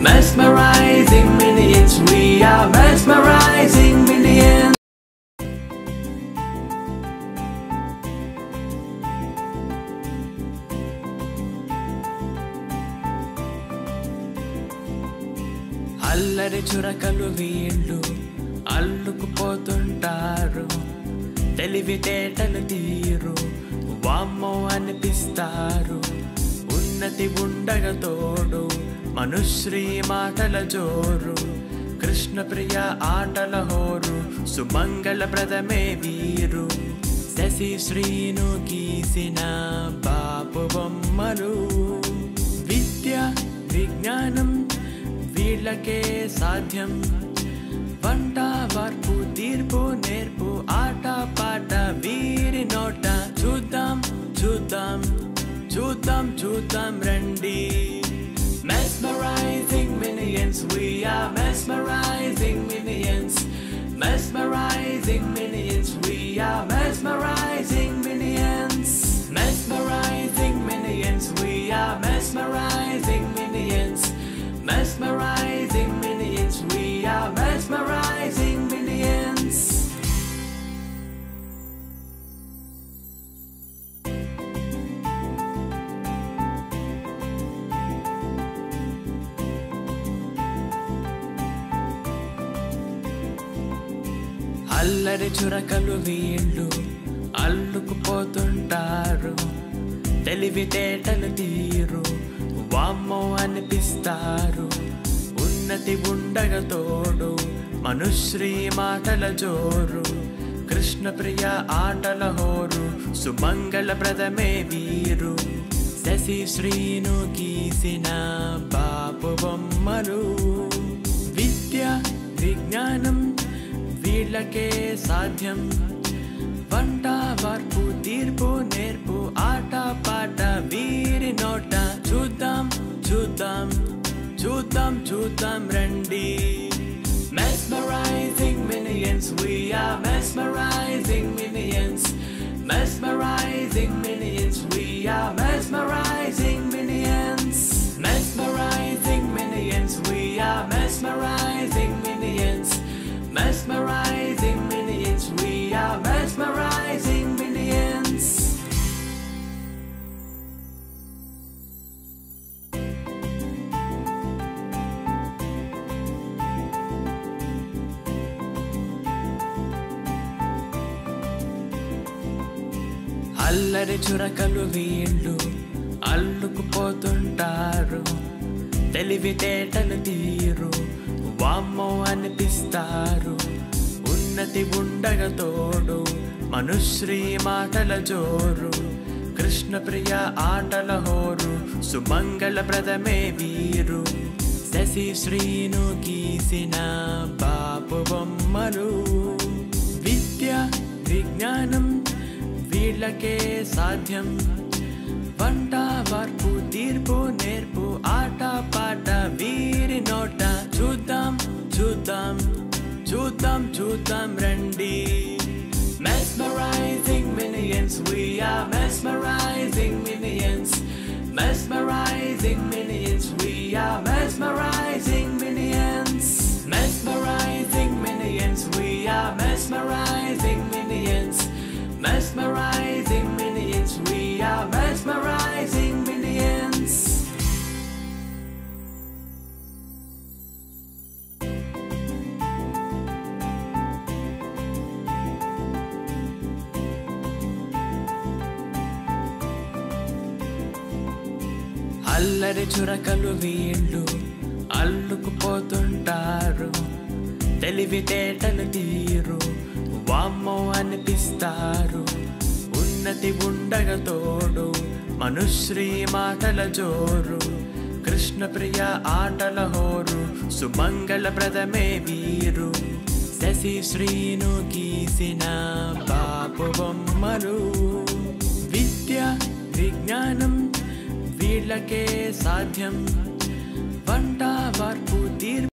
Mesmerizing minions, we are mesmerizing minions. అల్లరి చురకలు వీళ్ళు అల్లుకుపోతుంటారు, తెలివితేటలు తీరు వామ్మో అనిపిస్తారు. ఉన్నతి ఉండగ తోడు మనుశ్రీ మాటల జోరు, కృష్ణ ప్రియ ఆటల హోరు, సుమంగళ ప్రదమే వీరు. శశి శ్రీను గీసిన బాపు బొమ్మలు, విద్య విజ్ఞానం వీళ్ళకే సాధ్యం. వంట వార్పు తీర్పు నేర్పు ఆట పాట వీరి నోట. చూద్దాం చూద్దాం చూద్దాం చూద్దాం రండి. Mesmerizing minions, we are mesmerizing minions. Mesmerizing minions, we are mesmerizing minions. Mesmerizing minions, we are mesmerizing minions. Mesmerizing minions, we are mesmerizing minions. అల్లరి చురకలు వీళ్ళు అల్లుకుపోతుంటారు, తెలివితేటలు తీరు వామ్మో అనిపిస్తారు. ఉన్నతి ఉండగ తోడు మనుశ్రీ మాటల జోరు, కృష్ణ ప్రియ ఆటల హోరు, సుమంగళ ప్రదమే వీరు. శశి శ్రీను గీసిన బాపు బొమ్మలు, విద్య విజ్ఞానం వీళ్ళకే సాధ్యం. వంట వార్పు తీర్పు నేర్పు ఆట పాట వీరి నోట. చూద్దాం చూద్దాం చూద్దాం చూద్దాం రండి. Mesmerizing minions, we are mesmerizing minions. Mesmerizing minions, we are mesmerizing minions. Mesmerizing minions, we are mesmerizing minions. Mesmerizing minions, we are mesmerizing minions. అల్లరి చురకలు వీళ్ళు అల్లుకుపోతుంటారు, తెలివితేటలు తీరు వామ్మో అనిపిస్తారు. ఉన్నతి ఉండగ తోడు మనుశ్రీ మాటల జోరు, కృష్ణ ప్రియ ఆటల హోరు, సుమంగళ ప్రదమే వీరు. శశి శ్రీను గీసిన బాపు బొమ్మలు, విద్య విజ్ఞానం వీళ్ళకే సాధ్యం. వంట వార్పు తీర్పు నేర్పు ఆట పాట వీరి నోట. చూద్దాం చూద్దాం చూద్దాం చూద్దాం రండి. Mesmerizing minions, we are mesmerizing minions. Mesmerizing minions, we are mesmerizing minions. Mesmerizing minions, we are mesmerizing minions. Mesmerizing minions, we are mesmerizing minions. అల్లరి చురకలు వీళ్ళు అల్లుకుపోతుంటారు, తెలివితేటలు తీరు వామ్మో అనిపిస్తారు. ఉన్నతి ఉండగ తోడు మనుశ్రీ మాటల జోరు, కృష్ణ ప్రియ ఆటల హోరు, సుమంగళ ప్రదమే వీరు. శశి శ్రీను గీసిన బాపు బొమ్మలు, విద్య విజ్ఞానం వీళ్ళకే సాధ్యం. వంట వార్పు తీర్పు